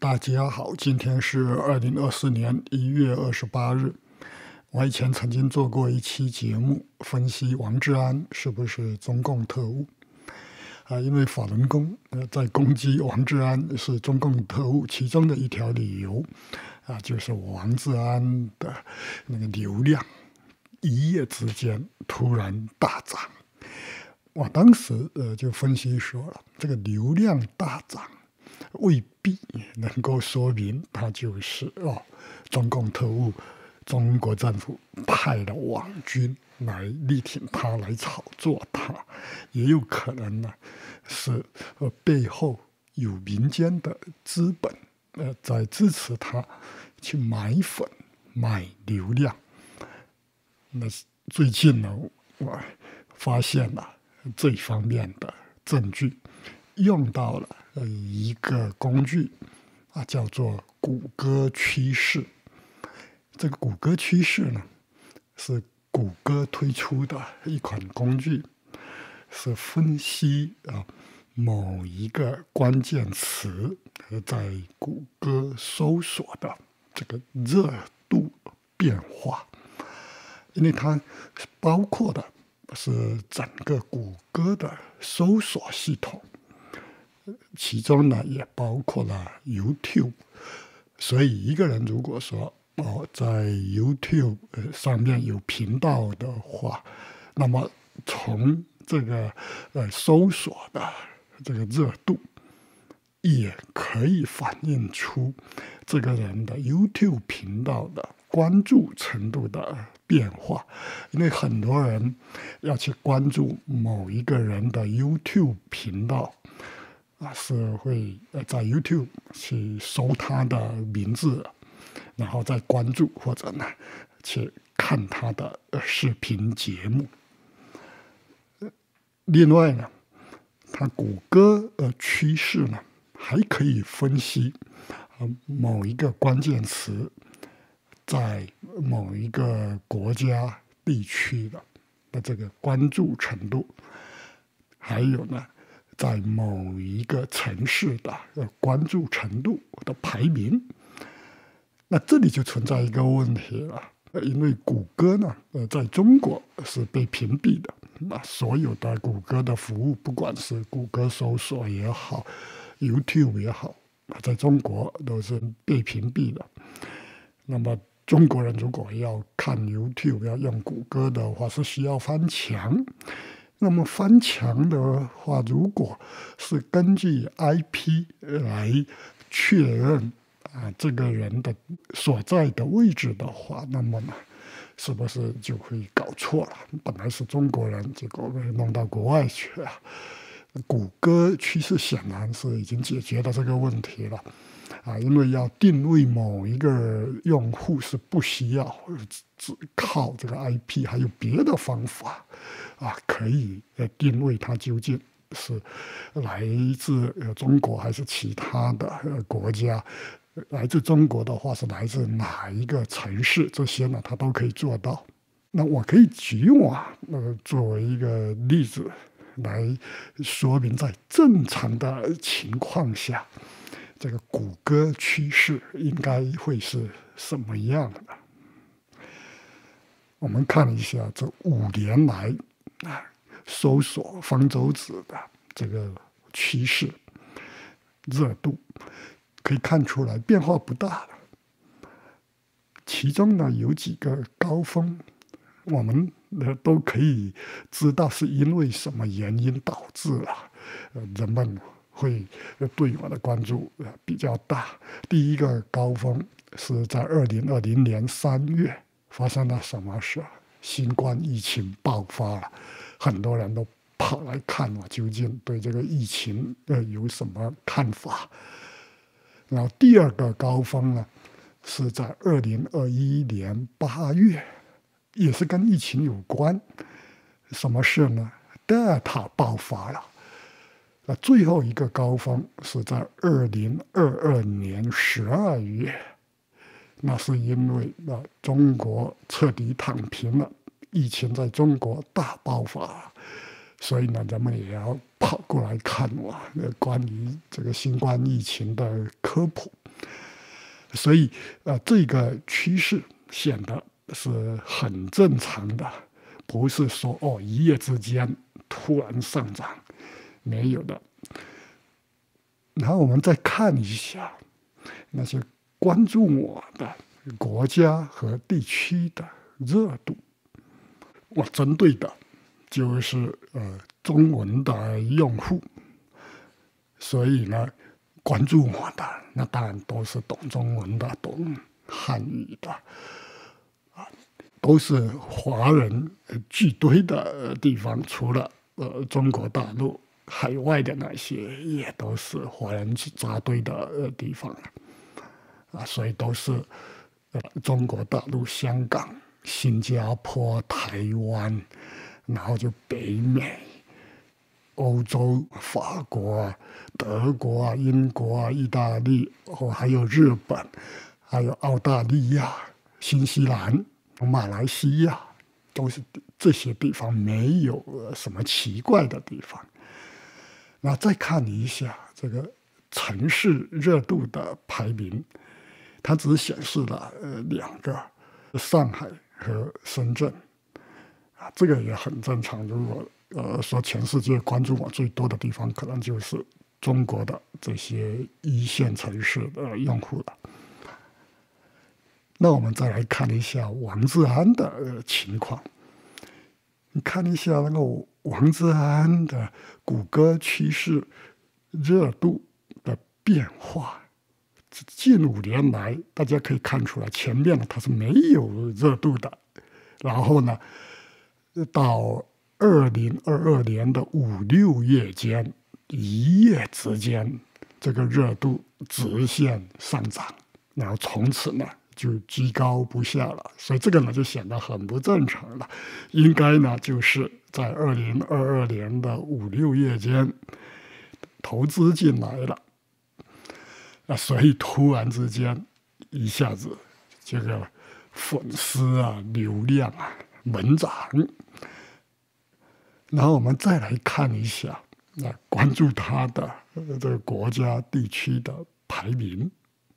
大家好，今天是2024年1月28日。我以前曾经做过一期节目，分析王志安是不是中共特务因为法轮功在攻击王志安是中共特务，其中的一条理由就是王志安的那个流量一夜之间突然大涨。我当时就分析说了，这个流量大涨未必能够说明他就是中共特务，中国政府派了网军来力挺他，来炒作他，也有可能呢是背后有民间的资本在支持他去买粉买流量。那最近呢，我发现了这方面的证据，用到了一个工具叫做谷歌趋势。这个谷歌趋势呢，是谷歌推出的一款工具，是分析某一个关键词在谷歌搜索的这个热度变化，因为它包括的是整个谷歌的搜索系统，其中呢也包括了 YouTube。所以一个人如果说在 YouTube 上面有频道的话，那么从这个搜索的这个热度，也可以反映出这个人的 YouTube 频道的关注程度的变化。因为很多人要去关注某一个人的 YouTube 频道是会在 YouTube 去搜他的名字，然后再关注或者呢去看他的视频节目。另外呢，它谷歌趋势呢还可以分析某一个关键词在某一个国家地区的这个关注程度，还有呢在某一个城市的关注程度的排名。那这里就存在一个问题了，因为谷歌呢在中国是被屏蔽的，所有的谷歌的服务，不管是谷歌搜索也好 YouTube 也好，在中国都是被屏蔽的。那么中国人如果要看 YouTube 要用谷歌的话，是需要翻墙。那么翻墙的话，如果是根据 IP 来确认这个人的所在的位置的话，那么呢是不是就会搞错了？本来是中国人，结果被弄到国外去了。谷歌趋势显然是已经解决了这个问题了因为要定位某一个用户是不需要只靠这个 IP， 还有别的方法可以定位它究竟是来自中国还是其他的国家。来自中国的话是来自哪一个城市，这些呢它都可以做到。那我可以举我作为一个例子来说明，在正常的情况下，这个谷歌趋势应该会是什么样的。我们看一下这5年来搜索方舟子的这个趋势热度，可以看出来变化不大了。其中呢有几个高峰，我们都可以知道是因为什么原因导致了人们会对我的关注比较大。第一个高峰是在2020年3月发生了什么事？新冠疫情爆发了，很多人都跑来看我究竟对这个疫情有什么看法。然后第二个高峰呢是在2021年8月，也是跟疫情有关。什么事呢？德尔塔爆发了。最后一个高峰是在2022年12月，那是因为中国彻底躺平了，疫情在中国大爆发，所以呢，人们也要跑过来看我关于这个新冠疫情的科普。 所以这个趋势显得是很正常的，不是说一夜之间突然上涨，没有的。然后我们再看一下那些关注我的国家和地区的热度，我针对的就是中文的用户，所以呢，关注我的那当然都是懂中文的、懂汉语的，都是华人聚堆的地方。除了中国大陆，海外的那些也都是华人扎堆的地方所以都是中国大陆、香港、新加坡、台湾，然后就北美、欧洲、法国、德国、英国、意大利，还有日本，还有澳大利亚、新西兰、马来西亚，都是这些地方，没有什么奇怪的地方。那再看一下这个城市热度的排名，它只显示了2个，上海和深圳这个也很正常。如果说全世界关注我最多的地方，可能就是中国的这些一线城市的用户了。那我们再来看一下王志安的情况。你看一下那个王志安的谷歌趋势热度的变化，近5年来大家可以看出来，前面呢它是没有热度的，然后呢到2022年的5、6月间，一夜之间这个热度直线上涨，然后从此呢就居高不下了，所以这个呢就显得很不正常了。应该呢就是在2022年的5、6月间投资进来了，所以突然之间一下子这个粉丝流量猛涨。然后我们再来看一下关注他的这个国家地区的排名。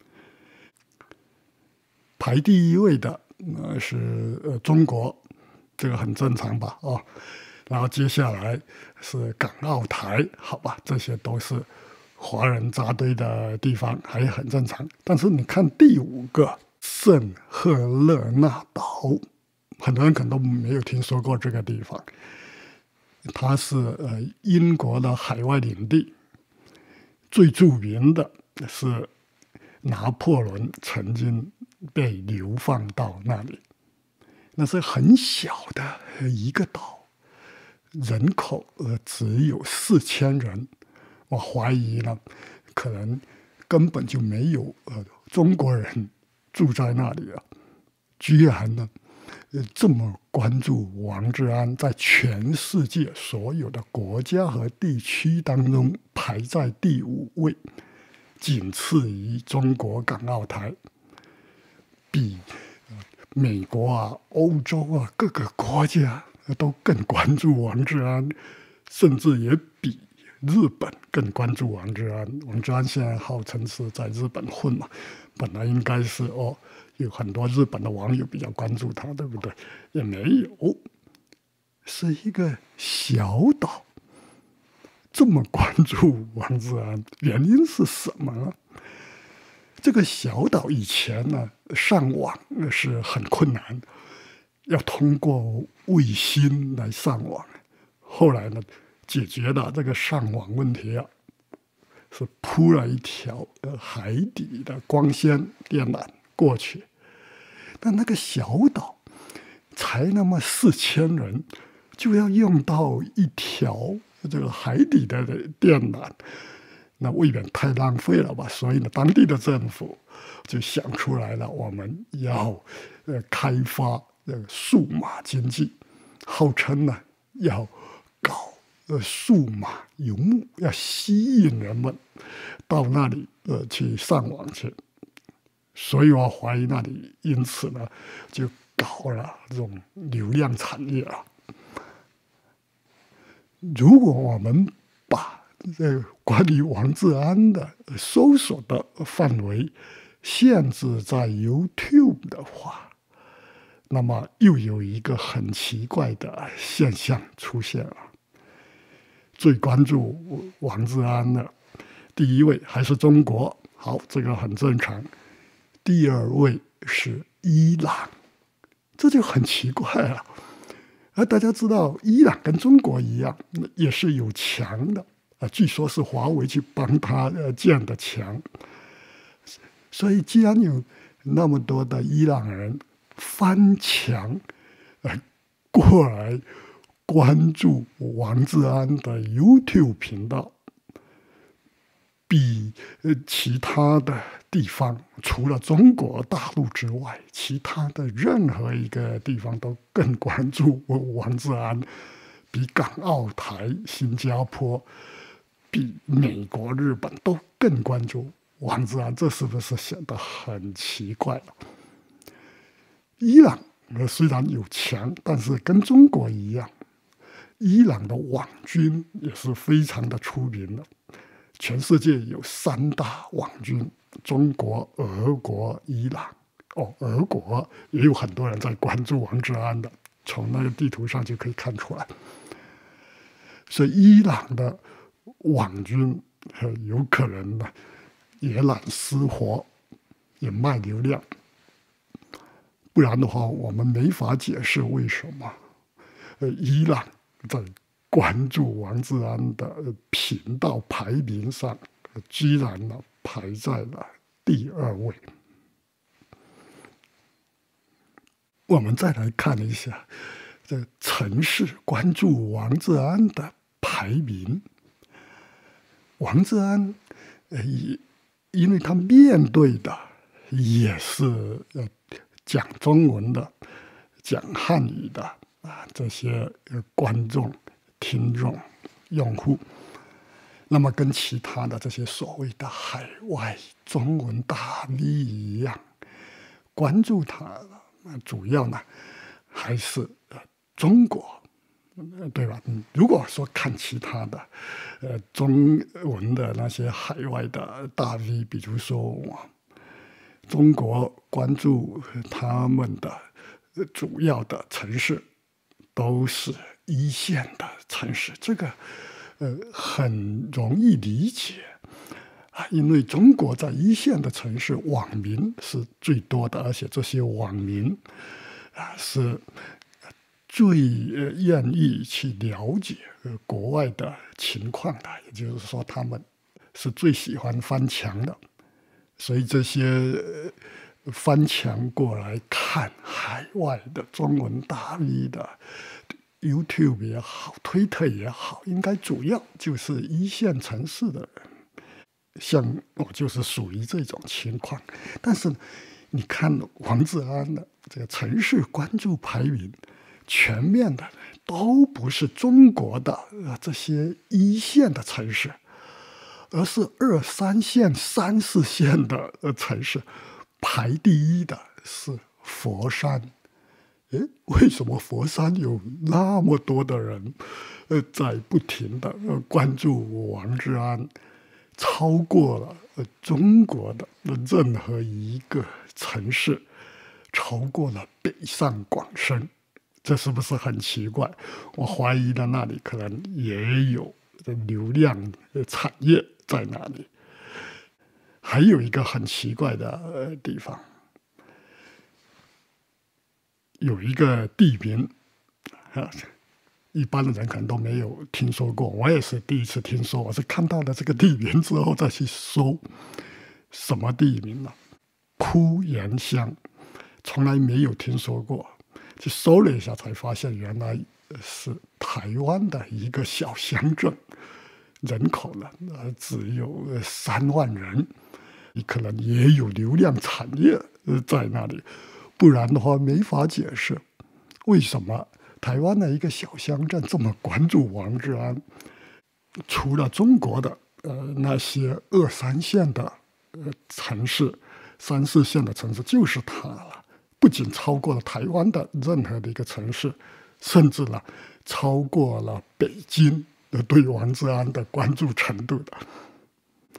排第1位的是中国，这个很正常吧？然后接下来是港澳台，好吧，这些都是华人扎堆的地方，还很正常。但是你看第5个圣赫勒纳岛，很多人可能都没有听说过这个地方，它是英国的海外领地，最著名的是拿破仑曾经被流放到那里，那是很小的一个岛，人口只有4000人，我怀疑呢，可能根本就没有中国人住在那里了。居然呢，这么关注王志安，在全世界所有的国家和地区当中排在第5位，仅次于中国港澳台。比美国欧洲各个国家都更关注王志安，甚至也比日本更关注王志安。王志安现在号称是在日本混嘛，本来应该是有很多日本的网友比较关注他，对不对？也没有，是一个小岛这么关注王志安，原因是什么呢？这个小岛以前呢上网是很困难，要通过卫星来上网。后来呢解决了这个上网问题是铺了一条海底的光纤电缆过去。但那个小岛才那么4000人，就要用到一条这个海底的电缆。那未免太浪费了吧？所以呢，当地的政府就想出来了，我们要开发数码经济，号称呢要搞数码游牧，要吸引人们到那里去上网去。所以我怀疑那里因此呢就搞了这种流量产业如果我们把关于王志安的搜索的范围限制在 YouTube 的话，那么又有一个很奇怪的现象出现了。最关注王志安的第一位还是中国，好，这个很正常。第二位是伊朗，这就很奇怪了。而大家知道，伊朗跟中国一样，也是有墙的据说是华为去帮他建的墙。所以，既然有那么多的伊朗人翻墙过来关注王志安的 YouTube 频道，比其他的地方除了中国大陆之外，其他的任何一个地方都更关注王志安，比港澳台、新加坡、比美国、日本都更关注王志安，这是不是显得很奇怪了？伊朗虽然有墙，但是跟中国一样，伊朗的网军也是非常的出名的。全世界有3大网军：中国、俄国、伊朗。俄国也有很多人在关注王志安的，从那个地图上就可以看出来。所以伊朗的网军有可能呢也揽私活，也卖流量。不然的话，我们没法解释为什么伊朗在关注王志安的频道排名上，居然呢排在了第2位。我们再来看一下这城市关注王志安的排名。王志安，因为他面对的也是讲中文的、讲汉语的这些观众、听众、用户，那么跟其他的这些所谓的海外中文大 V 一样，关注他主要呢还是中国，对吧？如果说看其他的中文的那些海外的大 V， 比如说中国关注他们的主要的城市都是1线的城市，这个很容易理解因为中国在1线的城市网民是最多的，而且这些网民是最愿意去了解国外的情况的，也就是说他们是最喜欢翻墙的。所以这些翻墙过来看海外的中文大 V 的 YouTube 也好，推特也好，应该主要就是1线城市的人。像我就是属于这种情况。但是你看王志安的这个城市关注排名，全面的都不是中国的这些1线的城市，而是2、3线、3、4线的城市。排第1的是佛山。为什么佛山有那么多的人在不停的关注王志安，超过了中国的任何一个城市，超过了北上广深？这是不是很奇怪？我怀疑的那里可能也有流量产业在那里。还有一个很奇怪的地方，有一个地名一般的人可能都没有听说过，我也是第一次听说。我是看到了这个地名之后再去搜，什么地名呢？枯岩乡，从来没有听说过。去搜了一下，才发现原来是台湾的一个小乡镇，人口呢只有3万人，你可能也有流量产业在那里，不然的话没法解释为什么台湾的一个小乡镇这么关注王志安。除了中国的那些2、3线的城市、3、4线的城市，就是他了。不仅超过了台湾的任何的一个城市，甚至呢超过了北京对王志安的关注程度的。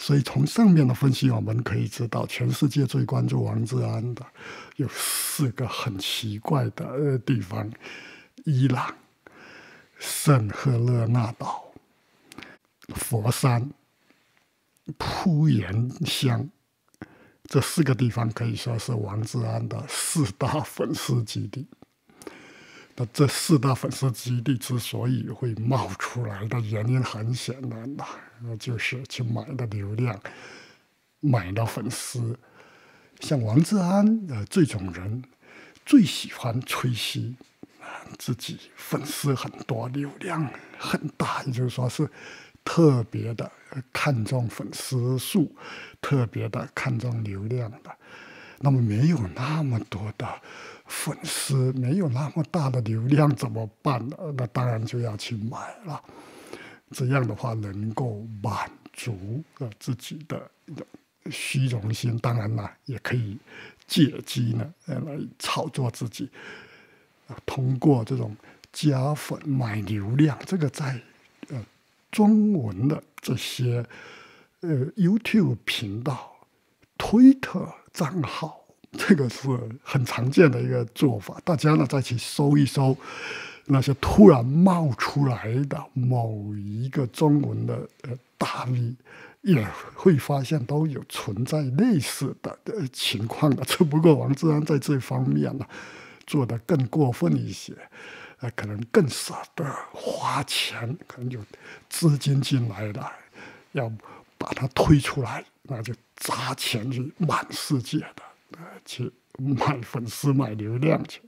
所以从上面的分析，我们可以知道，全世界最关注王志安的有4个很奇怪的地方：伊朗、圣赫勒纳岛、佛山、铺盐乡。这4个地方可以说是王志安的4大粉丝基地。那这4大粉丝基地之所以会冒出来的原因很显然的，就是去买的流量，买的粉丝。像王志安这种人，最喜欢吹嘘自己粉丝很多，流量很大，也就是说是特别的看重粉丝数，特别的看重流量的。那么没有那么多的粉丝，没有那么大的流量怎么办呢？那当然就要去买了。这样的话能够满足自己的虚荣心，当然了，也可以借机呢来炒作自己。通过这种加粉买流量，这个在中文的这些YouTube 频道、推特账号，这个是很常见的一个做法。大家呢再去搜一搜那些突然冒出来的某一个中文的大 V， 也会发现都有存在类似的情况的。只不过王志安在这方面呢做得更过分一些，可能更舍得花钱，可能有资金进来了，要把它推出来，那就砸钱去满世界的去买粉丝、买流量去。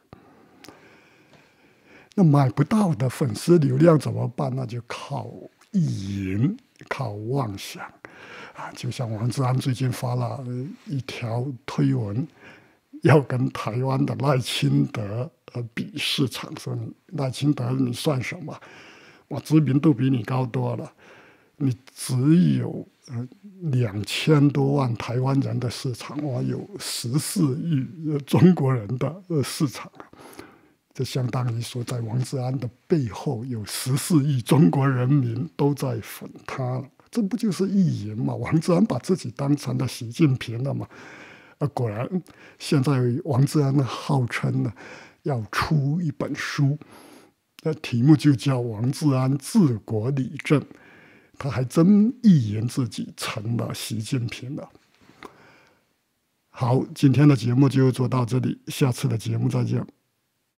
那买不到的粉丝流量怎么办？那就靠意淫，靠妄想就像王志安最近发了一条推文，要跟台湾的赖清德比市场，说赖清德你算什么？我知名度比你高多了，你只有2000多万台湾人的市场，我有14亿中国人的市场。这相当于说，在王志安的背后有14亿中国人民都在粉他了，这不就是意淫吗？王志安把自己当成了习近平了嘛？果然，现在王志安号称呢要出一本书，题目就叫《王志安治国理政》，他还真意淫自己成了习近平了。好，今天的节目就做到这里，下次的节目再见。